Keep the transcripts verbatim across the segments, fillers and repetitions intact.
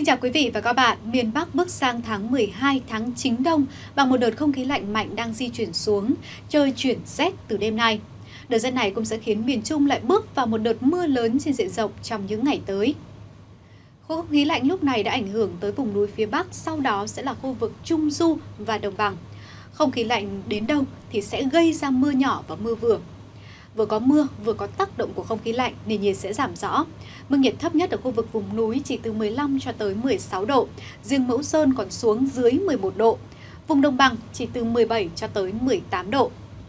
Xin chào quý vị và các bạn. Miền Bắc bước sang tháng mười hai, tháng chính đông bằng một đợt không khí lạnh mạnh đang di chuyển xuống, trời chuyển rét từ đêm nay. Đợt rét này cũng sẽ khiến miền Trung lại bước vào một đợt mưa lớn trên diện rộng trong những ngày tới. Khối không khí lạnh lúc này đã ảnh hưởng tới vùng núi phía Bắc, sau đó sẽ là khu vực Trung Du và Đồng bằng. Không khí lạnh đến đâu thì sẽ gây ra mưa nhỏ và mưa vừa. Vừa có mưa, vừa có tác động của không khí lạnh, nền nhiệt sẽ giảm rõ. Mức nhiệt thấp nhất ở khu vực vùng núi chỉ từ mười lăm cho tới mười sáu độ, riêng Mẫu Sơn còn xuống dưới mười một độ. Vùng đồng bằng chỉ từ mười bảy cho tới mười tám độ.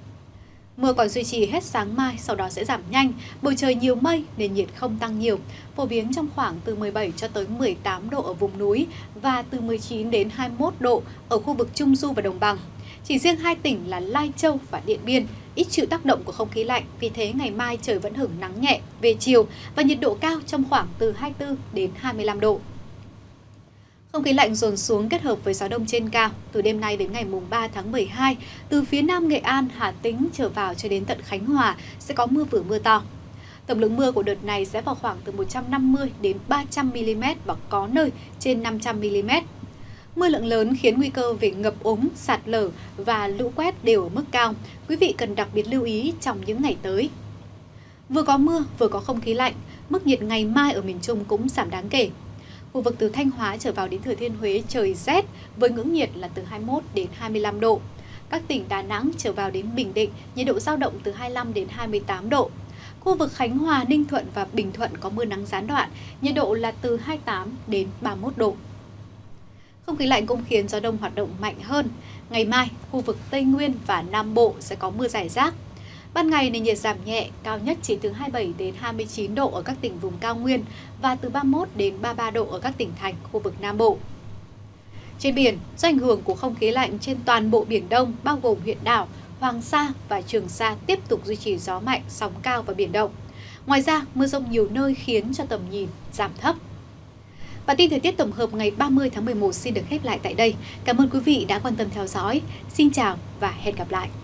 Mưa còn duy trì hết sáng mai, sau đó sẽ giảm nhanh, bầu trời nhiều mây, nền nhiệt không tăng nhiều, phổ biến trong khoảng từ mười bảy cho tới mười tám độ ở vùng núi và từ mười chín đến hai mươi mốt độ ở khu vực Trung Du và Đồng bằng. Chỉ riêng hai tỉnh là Lai Châu và Điện Biên ít chịu tác động của không khí lạnh, vì thế ngày mai trời vẫn hửng nắng nhẹ về chiều và nhiệt độ cao trong khoảng từ hai mươi tư đến hai mươi lăm độ. Không khí lạnh dồn xuống kết hợp với gió đông trên cao, từ đêm nay đến ngày mùng ba tháng mười hai, từ phía Nam Nghệ An, Hà Tĩnh trở vào cho đến tận Khánh Hòa sẽ có mưa vừa mưa to. Tổng lượng mưa của đợt này sẽ vào khoảng từ một trăm năm mươi đến ba trăm mi-li-mét và có nơi trên năm trăm mi-li-mét. Mưa lượng lớn khiến nguy cơ về ngập úng, sạt lở và lũ quét đều ở mức cao. Quý vị cần đặc biệt lưu ý trong những ngày tới. Vừa có mưa, vừa có không khí lạnh, mức nhiệt ngày mai ở miền Trung cũng giảm đáng kể. Khu vực từ Thanh Hóa trở vào đến Thừa Thiên Huế trời rét với ngưỡng nhiệt là từ hai mươi mốt đến hai mươi lăm độ. Các tỉnh Đà Nẵng trở vào đến Bình Định, nhiệt độ dao động từ hai mươi lăm đến hai mươi tám độ. Khu vực Khánh Hòa, Ninh Thuận và Bình Thuận có mưa nắng gián đoạn, nhiệt độ là từ hai mươi tám đến ba mươi mốt độ. Không khí lạnh cũng khiến gió đông hoạt động mạnh hơn. Ngày mai, khu vực Tây Nguyên và Nam Bộ sẽ có mưa rải rác. Ban ngày nền nhiệt giảm nhẹ, cao nhất chỉ từ hai mươi bảy đến hai mươi chín độ ở các tỉnh vùng cao nguyên và từ ba mươi mốt đến ba mươi ba độ ở các tỉnh thành khu vực Nam Bộ. Trên biển, do ảnh hưởng của không khí lạnh trên toàn bộ Biển Đông bao gồm huyện đảo Hoàng Sa và Trường Sa tiếp tục duy trì gió mạnh, sóng cao và biển động. Ngoài ra, mưa dông nhiều nơi khiến cho tầm nhìn giảm thấp. Bản tin thời tiết tổng hợp ngày ba mươi tháng mười một xin được khép lại tại đây. Cảm ơn quý vị đã quan tâm theo dõi. Xin chào và hẹn gặp lại.